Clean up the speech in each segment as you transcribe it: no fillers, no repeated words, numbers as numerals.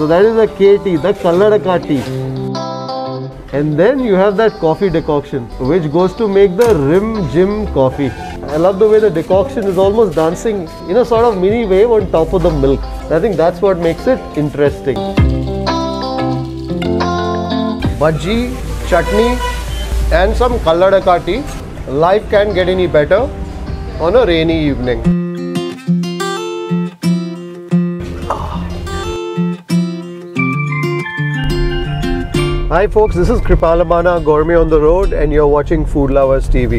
So that is the K tea, the Kalladaka tea. And then you have that coffee decoction, which goes to make the Rim Jim coffee. I love the way the decoction is almost dancing in a sort of mini wave on top of the milk. I think that's what makes it interesting. Bhaji, chutney and some Kalladaka tea. Life can't get any better on a rainy evening. Hi folks, this is Kripalamana, Gourmet on the Road, and you're watching Food Lovers TV.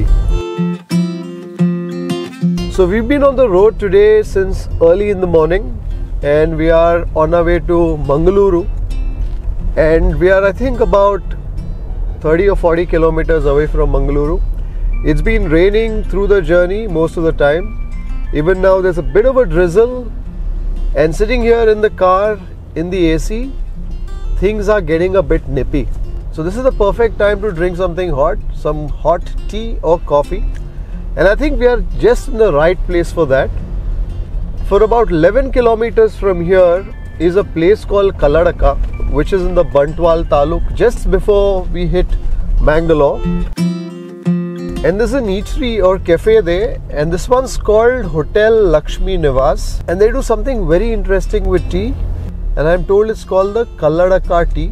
So we've been on the road today since early in the morning, and we are on our way to Mangaluru, and we are I think about 30 or 40 kilometers away from Mangaluru. It's been raining through the journey most of the time. Even now there's a bit of a drizzle, and sitting here in the car in the AC, things are getting a bit nippy. So this is the perfect time to drink something hot, some hot tea or coffee. And I think we are just in the right place for that. For about 11 kilometers from here is a place called Kalladaka, which is in the Bantwal Taluk, just before we hit Mangalore. And there's an eatery or cafe there, and this one's called Hotel Lakshmi Niwas, and they do something very interesting with tea. And I'm told it's called the Kalladaka tea.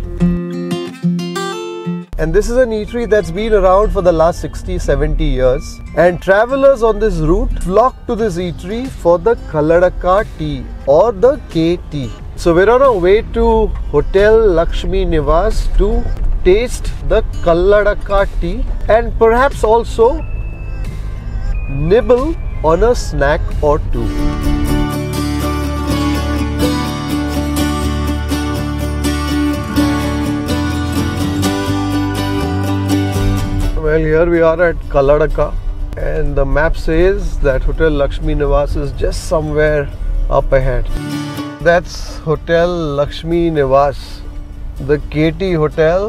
And this is an eatery that's been around for the last 60-70 years. And travelers on this route flock to this eatery for the Kalladaka tea or the K tea. So we're on our way to Hotel Lakshmi Niwas to taste the Kalladaka tea and perhaps also nibble on a snack or two. Well, here we are at Kalladaka, and the map says that Hotel Lakshmi Niwas is just somewhere up ahead. That's Hotel Lakshmi Niwas, the KT Hotel.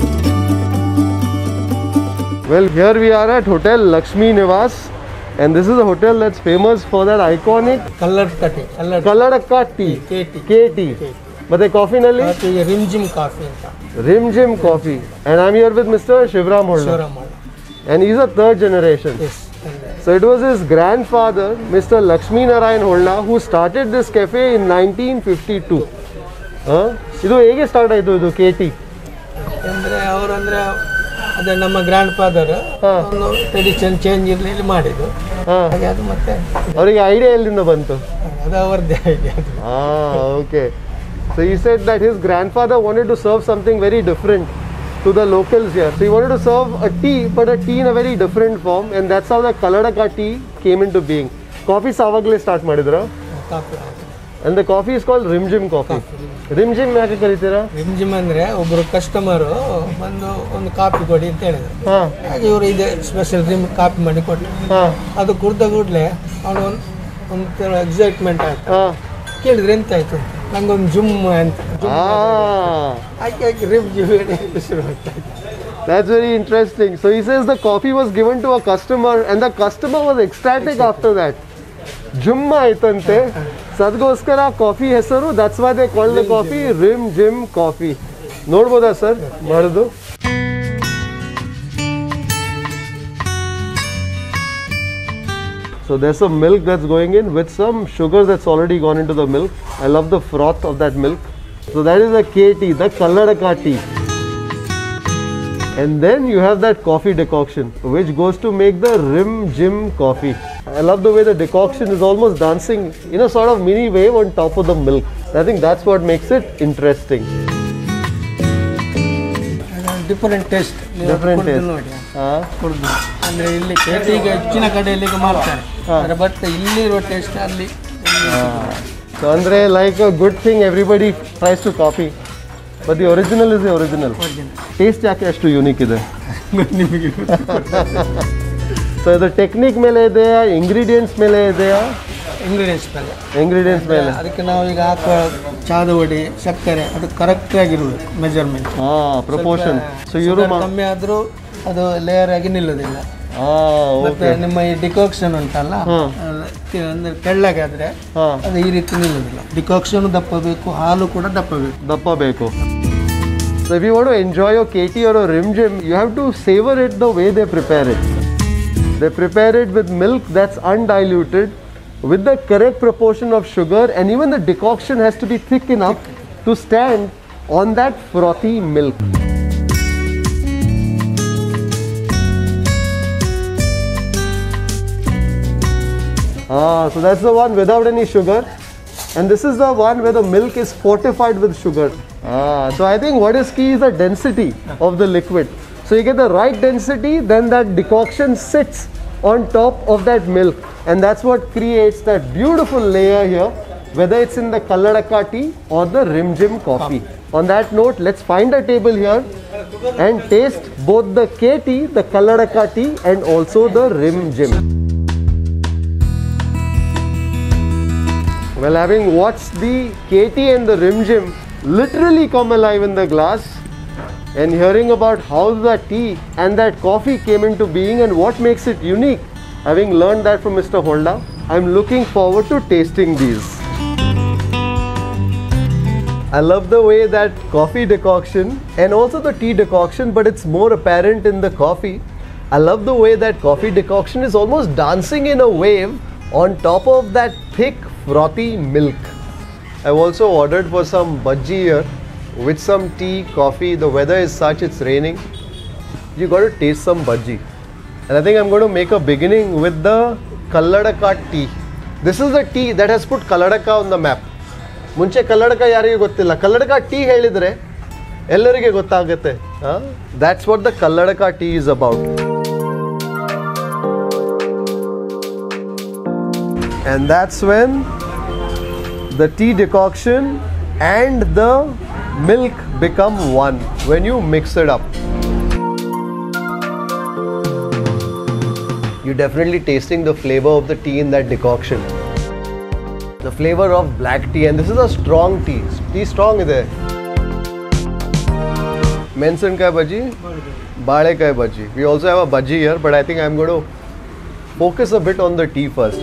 Well, here we are at Hotel Lakshmi Niwas, and this is a hotel that's famous for that iconic Kalladaka tea. KT. But the coffee nalli? Rim Jim coffee. Rim Jim coffee. And I'm here with Mr. Shivram Holna. And he's a third generation. Yes. So it was his grandfather, Mr. Lakshmi Narayan Holna, who started this cafe in 1952. Idu hege start aitu idu KT? Andre avaru ade namma grandfather tradition change irli ಮಾಡಿದ್ದು. ಹಾಗೆ ಅದು ಮತ್ತೆ ಅವರಿಗೆ idea ಎಲ್ಲಿಂದ ಬಂತು? ಅದು ಅವರದೇ idea. Okay. So he said that his grandfather wanted to serve something very different to the locals here. So he wanted to serve a tea, but a tea in a very different form, and that's how the Kalladaka tea came into being. Coffee savagle start madidra. And the coffee is called Rim Jim coffee. Rim Jim ಯಾಕೆ ಕರೀತೀರಾ? Rim Jim ಅಂದ್ರೆ ಒಬ್ಬರು customer ಬಂದು ಒಂದು coffee ಕೊಡಿ ಅಂತ ಹೇಳಿದ್ರು. ಹಾಗೆ ಇವರು ಇದೆ ಸ್ಪೆಷಲ್ ರಿಮ್ ಕಾಫಿ ಮಾಡಿ ಕೊಟ್ಟರು. ಅದು ಕುಡಿದ ಕೂಡಲೇ ಅವನು ಒಂದು ಎಕ್ಸೈಟ್ಮೆಂಟ್ ಆಯ್ತು. ಕೇಳಿದ್ರೆ ಎಂತ ಆಯ್ತು? ನಂಗೊಂದು ಜುಮ್ ಅಂತ. That's very interesting. So he says the coffee was given to a customer, and the customer was ecstatic after that. Jumma aitante. Sadgoskara coffee hesaru. That's why they call the coffee Rim Jim coffee. Nodboda sir? Marudu. So there's some milk that's going in with some sugar that's already gone into the milk. I love the froth of that milk. So that is the K tea, the Kalladaka tea. And then you have that coffee decoction, which goes to make the Rim Jim coffee. I love the way the decoction is almost dancing in a sort of mini wave on top of the milk. I think that's what makes it interesting. Different taste. Different taste. ಅಂದ್ರೆ ಇಲ್ಲಿ ಕೇಟಿಗೆ ಹೆಚ್ಚಿನ ಕಡೆಯಲ್ಲಿ ಮಾಡ್ತಾರೆ. But ಇಲ್ಲಿರೋ taste ಅಲ್ಲಿ. So andre like a good thing everybody tries to copy, but the original is the original. Taste ಯಾಕೆ ಅಷ್ಟು unique ಇದೆ? ನಿಮಗೆ So the technique ಮೇಲೆ ಇದೆಯಾ, ingredients ಮೇಲೆ ಇದೆಯಾ? Ingredients ಮೇಲೆ. ಅದಕ್ಕೆ ನಾವು ಈಗ ಹಾಕುವ ಚಾದ ಹೊಡಿ ಸಕ್ಕರೆ ಅದು ಕರೆಕ್ಟ್ ಆಗಿರಬೇಕು ಮೆಜರ್ಮೆಂಟ್. ಪ್ರಪೋರ್ಷನ್. ಸೊ ಇವರು ಕಮ್ಮಿ ಆದರೂ ಅದು ಲೇಯರ್ ಆಗಿ ನಿಲ್ಲೋದಿಲ್ಲ. ಮತ್ತೆ ನಿಮ್ಮ ಈ ಡಿಕಾಕ್ಷನ್ ಉಂಟಲ್ಲ, ಅಂದ್ರೆ ತೆಳ್ಳಗಾದ್ರೆ ಅದು ಈ ರೀತಿ ನಿಲ್ಲುದಿಲ್ಲ. ಡಿಕಾಕ್ಷನ್ ದಪ್ಪ ಬೇಕು, ಹಾಲು ಕೂಡ ದಪ್ಪ ಬೇಕು. So if you want to enjoy your KT or a Rim Jim, you have to savor it the way they prepare it. They prepare it with milk that's undiluted, with the correct proportion of sugar, and even the decoction has to be thick enough to stand on that frothy milk. So that's the one without any sugar, and this is the one where the milk is fortified with sugar. So I think what is key is the density of the liquid. So you get the right density, then that decoction sits on top of that milk, and that's what creates that beautiful layer here, whether it's in the Kalladaka tea or the Rim Jim coffee. On that note, let's find a table here and taste both the KT, the Kalladaka tea, and also the Rim Jim. Well, having watched the KT and the Rim Jim literally come alive in the glass, and hearing about how the tea and that coffee came into being and what makes it unique, having learned that from Mr. Holda, I'm looking forward to tasting these. I love the way that coffee decoction and also the tea decoction, but it's more apparent in the coffee. I love the way that coffee decoction is almost dancing in a wave on top of that thick frothy milk. I've also ordered for some bhaji here with some tea, coffee. The weather is such, it's raining. You got to taste some bhaji. And I think I'm going to make a beginning with the Kalladaka tea. This is the tea that has put Kalladaka on the map. ಮುಂಚೆ ಕಲ್ಲಡಕ ಯಾರಿಗೆ ಗೊತ್ತಿಲ್ಲ, ಕಲ್ಲಡಕ tea ಹೇಳಿದ್ರೆ ಎಲ್ಲರಿಗೆ ಗೊತ್ತಾಗುತ್ತೆ. That's what the Kalladaka tea is about. And that's when the tea decoction and the milk become one, when you mix it up. You're definitely tasting the flavor of the tea in that decoction. The flavor of black tea, and this is a strong tea. Tea strong is there. Mensen kai bhaji, bade kai bhaji. We also have a bhaji here, but I think I'm going to focus a bit on the tea first.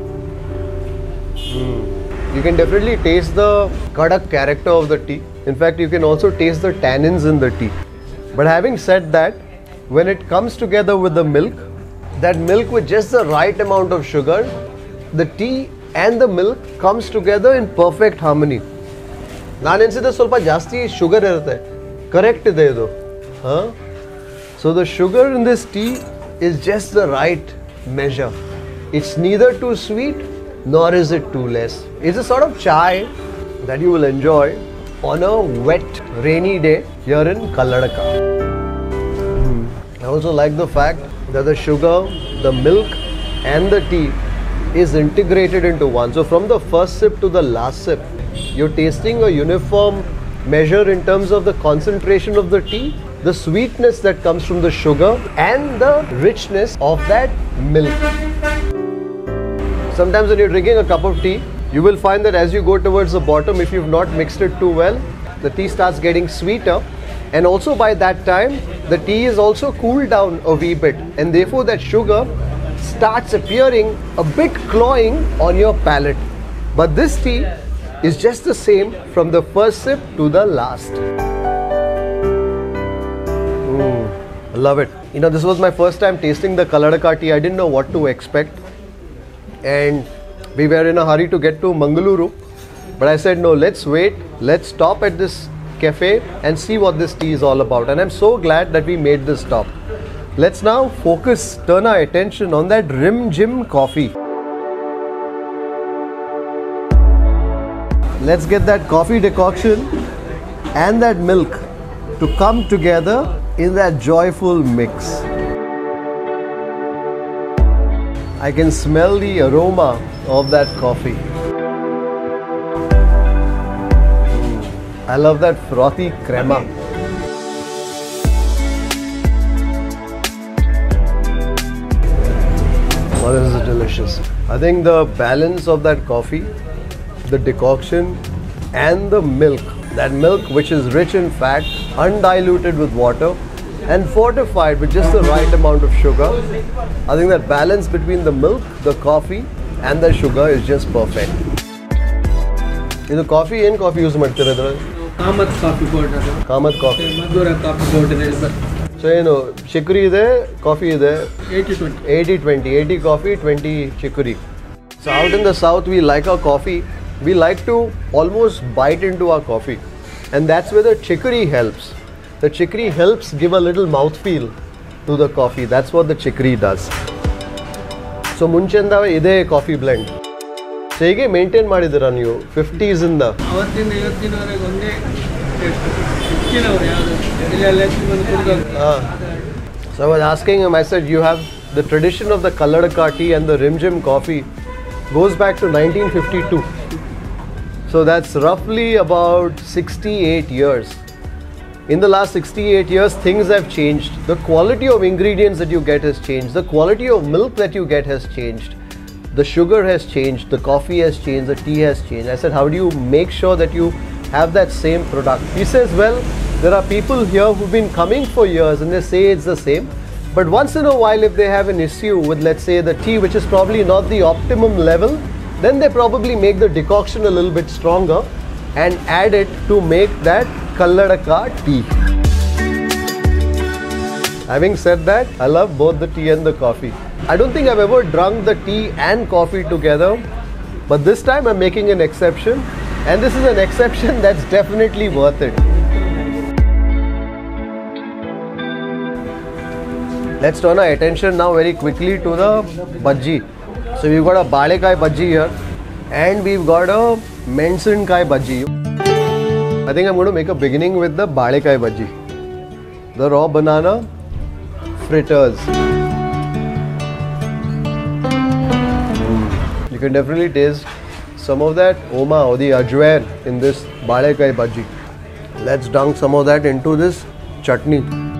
You can definitely taste the kadak character of the tea. In fact, you can also taste the tannins in the tea. But having said that, when it comes together with the milk, that milk with just the right amount of sugar, the tea and the milk comes together in perfect harmony. ನಾನು ಎನ್ಸಿದ್ರೆ ಸ್ವಲ್ಪ ಜಾಸ್ತಿ sugar ಇರುತ್ತೆ, correct ಇದೆ ಇದು. So the sugar in this tea is just the right measure. It's neither too sweet nor is it too less. It's a sort of chai that you will enjoy on a wet, rainy day here in Kalladaka. I also like the fact that the sugar, the milk and the tea is integrated into one. So from the first sip to the last sip, you're tasting a uniform measure in terms of the concentration of the tea, the sweetness that comes from the sugar, and the richness of that milk. Sometimes when you're drinking a cup of tea, you will find that as you go towards the bottom, if you've not mixed it too well, the tea starts getting sweeter, and also by that time, the tea is also cooled down a wee bit, and therefore that sugar starts appearing a bit cloying on your palate. But this tea is just the same from the first sip to the last. I love it. You know, this was my first time tasting the Kalladaka tea. I didn't know what to expect, and we were in a hurry to get to Mangaluru, but I said no, let's wait, let's stop at this cafe and see what this tea is all about. And I'm so glad that we made this stop. Let's now focus, turn our attention on that Rim Jim coffee. Let's get that coffee decoction and that milk to come together in that joyful mix. I can smell the aroma of that coffee. I love that frothy crema. Oh, this is delicious. I think the balance of that coffee, the decoction and the milk, that milk which is rich in fat, undiluted with water, and fortified with just the right amount of sugar. I think that balance between the milk, the coffee and the sugar is just perfect. This coffee and coffee use ಮಾಡ್ತಿರೋದು Kamath coffee powder Kamath coffee Madhura coffee powder so chicory ಇದೆ coffee ಇದೆ 80-20 80 coffee 20 chicory. So out in the south we like our coffee, we like to almost bite into our coffee, and that's where the chicory helps. The chicory helps give a little mouthfeel to the coffee. That's what the chicory does. So ಮುಂಚೆಂದ ಇದೆ coffee blend. So ಹೇಗೆ maintain ಮಾಡಿದ್ದೀರಾ ನೀವು 50s ಇಂದ? ಅವತ್ತಿಂದ ಇವತ್ತಿನವರೆಗೆ ಒಂದೇ ಹೆಚ್ಚಿನವರು ಯಾವುದು ಇಲ್ಲೆಲ್ಲ So I was asking him, I said, you have the tradition of the Kalladaka tea and the Rim Jim coffee goes back to 1952. So that's roughly about 68 years. In the last 68 years, things have changed. The quality of ingredients that you get has changed. The quality of milk that you get has changed. The sugar has changed. The coffee has changed. The tea has changed. I said, how do you make sure that you have that same product? He says, well, there are people here who've been coming for years and they say it's the same. But once in a while, if they have an issue with, let's say, the tea, which is probably not the optimum level, then they probably make the decoction a little bit stronger and add it to make that Kalladaka tea. Having said that, I love both the tea and the coffee. I don't think I've ever drunk the tea and coffee together, but this time I'm making an exception, and this is an exception that's definitely worth it. Let's turn our attention now very quickly to the bhaji. So we've got a balekai bhaji here, and we've got a mensan-kai bhaji. I think I'm going to make a beginning with the balekai bhaji. The raw banana fritters. You can definitely taste some of that oma or the ajwain in this balekai bhaji. Let's dunk some of that into this chutney.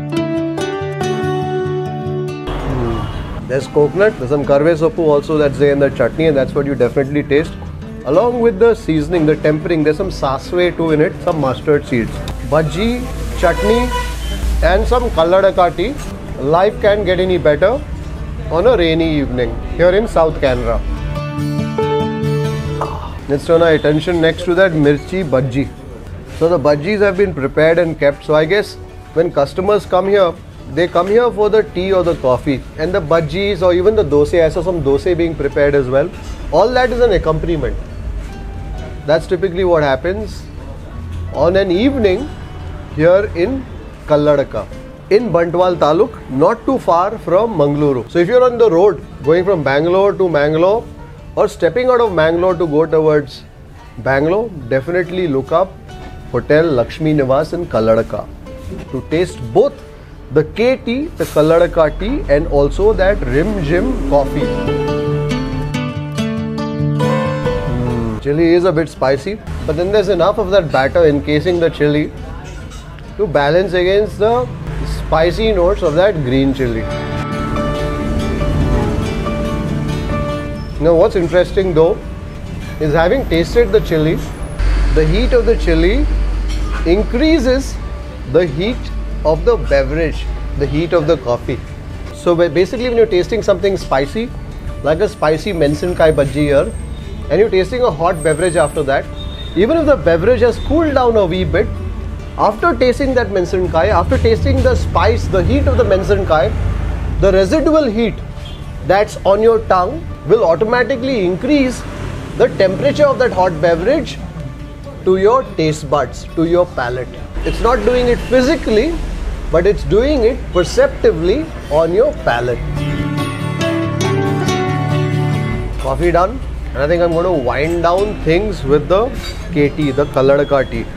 There's coconut, there's some karve soppu also that's there in the chutney, and that's what you definitely taste. Along with the seasoning, the tempering, there's some sasve too in it, some mustard seeds. Bhaji, chutney and some Kalladaka tea. Life can't get any better on a rainy evening here in South Canara. Let's turn our attention next to that mirchi bhaji. So the bhajis have been prepared and kept. So I guess when customers come here, they come here for the tea or the coffee, and the bhajis or even the dosa. I saw some dosa being prepared as well. All that is an accompaniment. That's typically what happens on an evening here in Kalladaka, in Bantwal Taluk, not too far from Mangaluru. So if you're on the road going from Bangalore to Mangalore or stepping out of Mangalore to go towards Bangalore, definitely look up Hotel Lakshmi Niwas in Kalladaka to taste both the K tea, the Kalladaka tea, and also that Rim Jim coffee. Chili is a bit spicy, but then there's enough of that batter encasing the chili to balance against the spicy notes of that green chili. Now what's interesting though is, having tasted the chili, the heat of the chili increases the heat of the beverage, the heat of the coffee. So basically when you're tasting something spicy, like a spicy mensan-kai bhaji here, and you're tasting a hot beverage after that, even if the beverage has cooled down a wee bit, after tasting that mensan-kai, after tasting the spice, the heat of the mensan-kai, the residual heat that's on your tongue will automatically increase the temperature of that hot beverage to your taste buds, to your palate. It's not doing it physically, but it's doing it perceptively on your palate. Coffee done, and I think I'm going to wind down things with the K tea, the Kalladaka tea.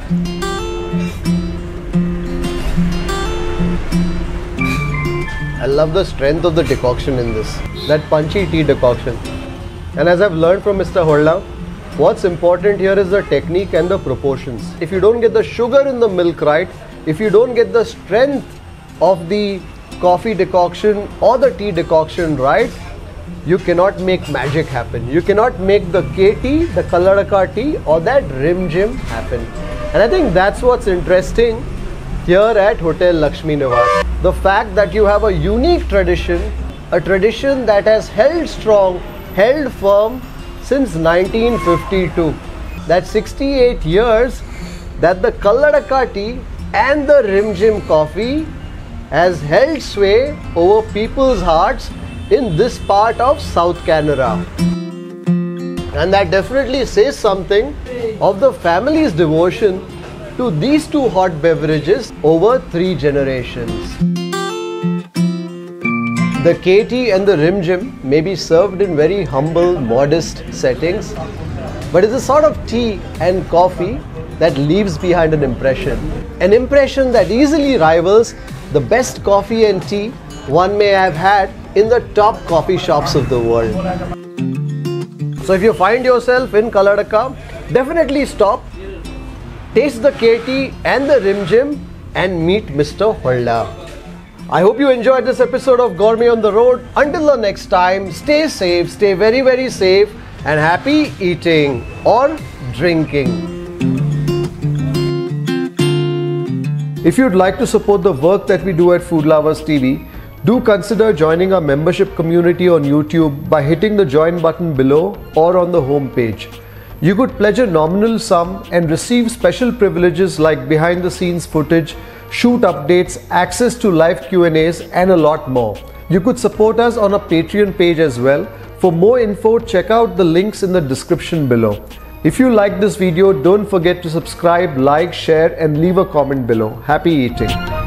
I love the strength of the decoction in this, that punchy tea decoction. And as I've learned from Mr. Holla, what's important here is the technique and the proportions. If you don't get the sugar in the milk right, if you don't get the strength of the coffee decoction or the tea decoction right, you cannot make magic happen. You cannot make the K tea, the Kalladaka tea or that Rim Jim happen. And I think that's what's interesting here at Hotel Lakshmi Niwas. The fact that you have a unique tradition, a tradition that has held strong, held firm since 1952. That's 68 years that the Kalladaka tea and the Rim Jim coffee has held sway over people's hearts in this part of South Canara. And that definitely says something of the family's devotion to these two hot beverages over 3 generations. The KT and the Rim Jim may be served in very humble, modest settings, but it's a sort of tea and coffee that leaves behind an impression that easily rivals the best coffee and tea one may have had in the top coffee shops of the world. So if you find yourself in Kalladaka, definitely stop, taste the KT and the Rim Jim and meet Mr. Holla. I hope you enjoyed this episode of Gourmet on the Road. Until the next time, stay safe, stay very, very safe and happy eating or drinking. If you'd like to support the work that we do at Food Lovers TV, do consider joining our membership community on YouTube by hitting the join button below or on the home page. You could pledge a nominal sum and receive special privileges like behind the scenes footage, shoot updates, access to live Q&As and a lot more. You could support us on our Patreon page as well. For more info, check out the links in the description below. If you like this video, don't forget to subscribe, like, share and leave a comment below. Happy eating!